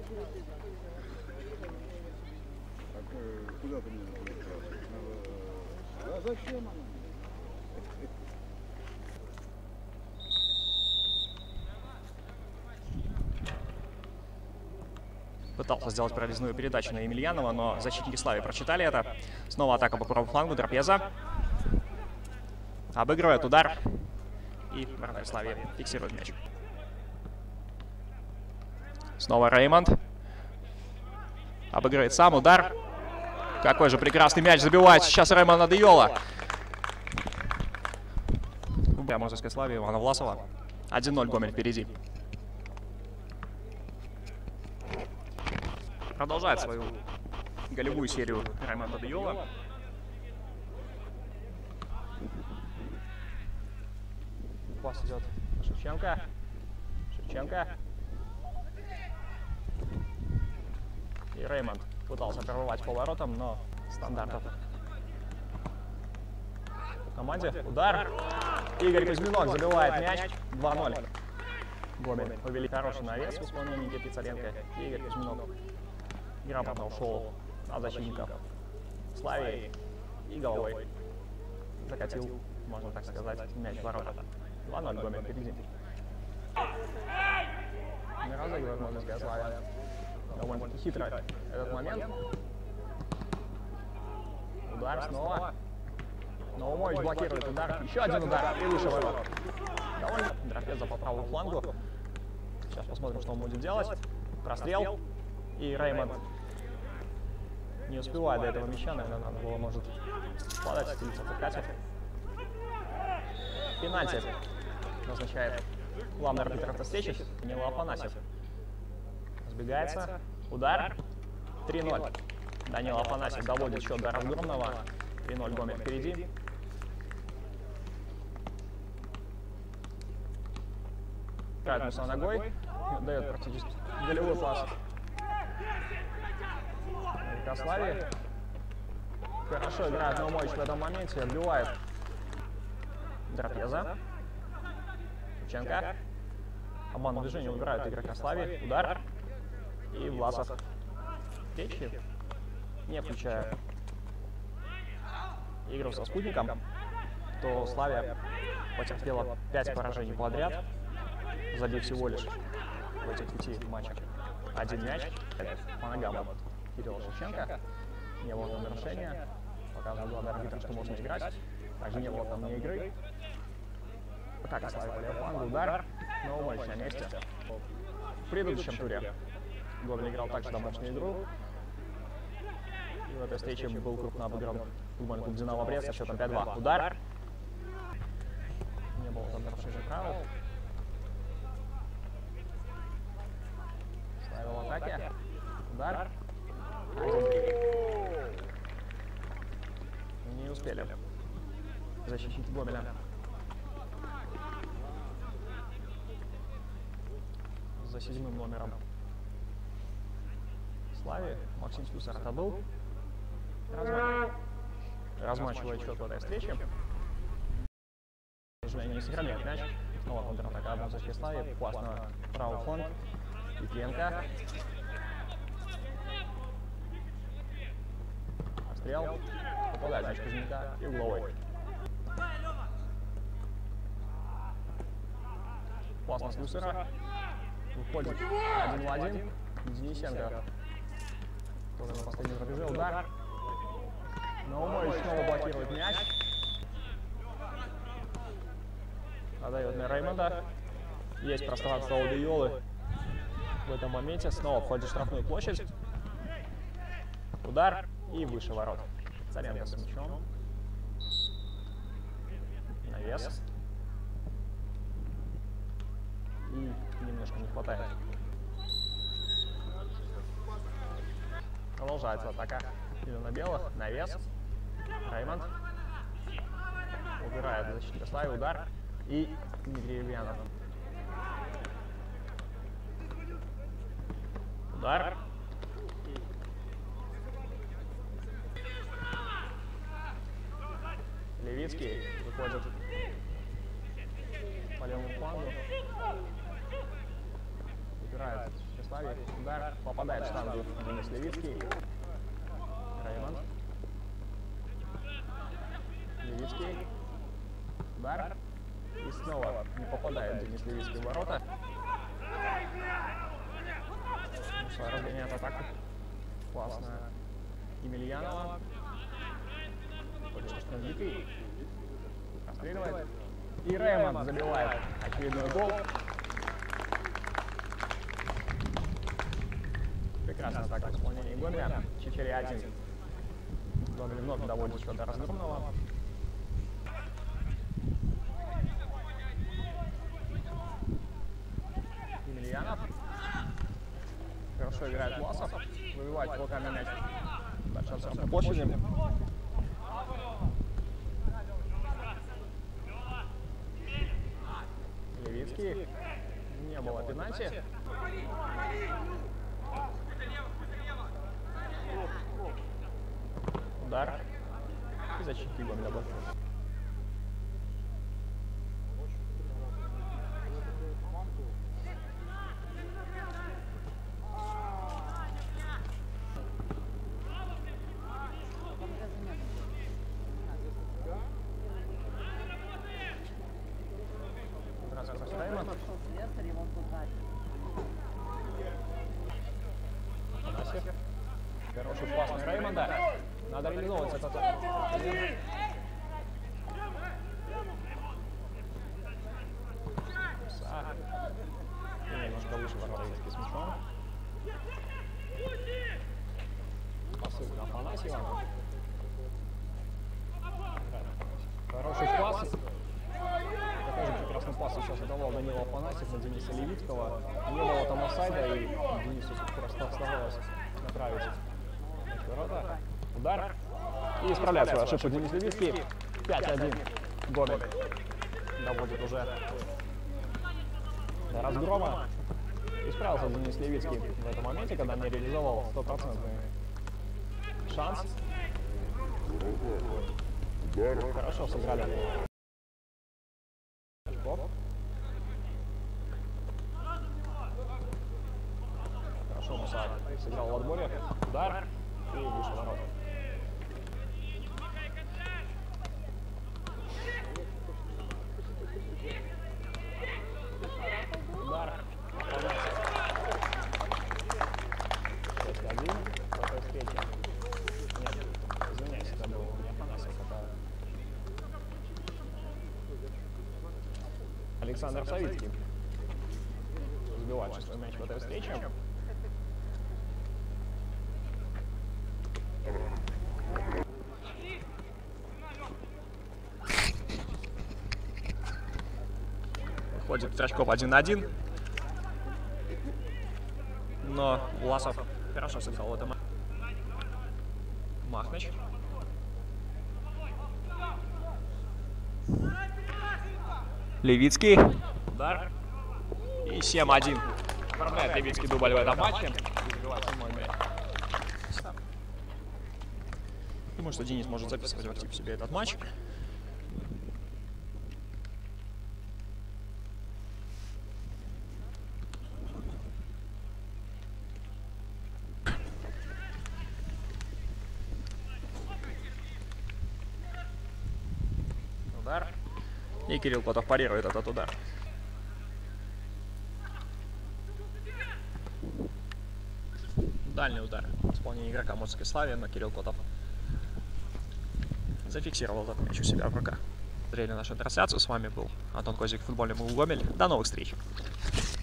Куда ты мне? А зачем она? Пытался сделать прорезную передачу на Емельянова, но защитники Славии прочитали это. Снова атака по правому флангу, Драпеза. Обыгрывает удар. И вратарь Славии фиксирует мяч. Снова Реймонд. Обыгрывает сам, удар. Какой же прекрасный мяч забивает сейчас Реймонд Адеёла. Для Мозырской Славии Ивана Власова. 1-0, Гомель впереди. Продолжает свою голевую серию Реймонд Адеёла. Пас идет на Шевченко. Шевченко. И Реймонд пытался прорвать поворотом, но стандартов по команде. Удар. Игорь Кузьминок забивает мяч. 2-0. Гомель повели хороший навес в исполнении Никиты Царенко. И Игорь Кузьминок грамотно ушел от защитников Славии и головой закатил, можно так сказать, мяч в ворота. 2-0, Гомель впереди. Не разыгрывает Мозырская Славия. Довольно-таки хитро этот момент. Удар снова. Наумович блокирует удар. Еще один удар и выше ворот. Довольно. Драпеза по правому флангу. Сейчас посмотрим, что он будет делать. Прострел. И Реймонд не успевает до этого мяча. Наверное, надо было, может, подать, стелиться по Кате. Пенальти назначает главный арбитр этой встречи Данила Афанасьев. Сбегается. Удар. 3-0. Данила Афанасьев доводит счет до разгромного. 3-0, Гомель впереди. Играет Муса ногой. Дает практически голевой пас. Славии. Хорошо играет Наумович в этом моменте. Отбивает Драпеза. Шевченко. Обманное движение убирает игрока Славии. Удар. И Власов. Печи, не включая игру со спутником, то Славия потерпела 5 поражений подряд, забив всего лишь в этих 5 матчах 1 мяч. По ногам от Кирилла Шевченко. Не было там нарушения. Показывал главный арбитр, что можно играть. Также не было там ни игры. Атака Славии по левому флангу. Удар. Наумович на месте. В предыдущем туре Гомель играл также домашнюю игру. И в этой встрече был крупно обыгран футбольный клуб «Динамо Брест» со счетом 5-2. Удар. Не было там нарушения правил. Славия в атаке. Удар. 1-3. Не успели защитники Гомеля за 7-м номером Славии. Максим Слюсар отбыл. Размачивает счет в этой встрече. Не сохраняет мяч. Снова контратака в защите Славии. Пас на правый фланг. Петренко. Пострел. Попадает мяч Кузьминка и угловой. Пас на Слюсара. Выходит 1-1. Денисенко. Тоже на последнем рубеже. Удар. Наумович снова блокирует мяч. Отдает на Реймонда. Есть пространство у Адеёлы в этом моменте. Снова входит в штрафную площадь. Удар и выше ворот. Царенко с мячом. Навес. И немножко не хватает. Продолжается атака зелено-белых. Навес. Реймонд. Убирает защитника Славии. Удар. И Дмитрий Ильянов. Удар. Левицкий выходит по левому флангу. Убирает Славии. Удар. Попадает в штангу Денис Левицкий. Реймонд. Левицкий. Удар. И снова не попадает Денис Левицкий в ворота. Муса разгоняет атаку. Классно. Емельянова. Только что Дикий. Расстреливает. И Реймонд забивает очередной гол. Прекрасная атака в исполнении Гомеля. 4-1. Гомель вновь доводит счет до разгромного. Емельянов. Хорошо играет Власов. Выбивает руками мяч. Дальше на площади. Левицкий. Не было пенальти. Удар. И защитник Гомеля был. Хороший пас на Реймонда. Надо реализовывать этот. И немножко выше ворота Левицкий с мячом. Посылка на Афанасьева. Хороший пас. Такой же прекрасный пас сейчас отдавал Данила Афанасьев на Дениса Левицкого. Не было там офсайда, и Денису просто оставалось направить ворота. Удар. И исправляет свою ошибку Денис Левицкий. 5-1. Гомель доводит уже до разгрома. Исправился Денис Левицкий в этом моменте, когда не реализовал стопроцентный шанс. Хорошо сыграли. Хорошо Муса сыграл в отборе. Удар. И выше ворот. Удар. 6-1. Какой встречи? Нет, извиняюсь, это был не Афанасьев, это Александр Савицкий. Сбивает шестой мяч в этой встрече. Ходит Трачков 1-1. Но Власов хорошо сыграл в этом. Махнач. Левицкий. Удар. И 7-1. Оформляет Левицкий дубль в этом матче. Думаю, что Денис может записывать в актив себе этот матч. Удар. И Кирилл Котов парирует этот удар. Дальний удар в исполнении игрока Московской Славии, но Кирилл Котов зафиксировал этот мяч у себя в руках. Смотрели нашу трансляцию. С вами был Антон Козик, футбольный клуб Гомель. До новых встреч!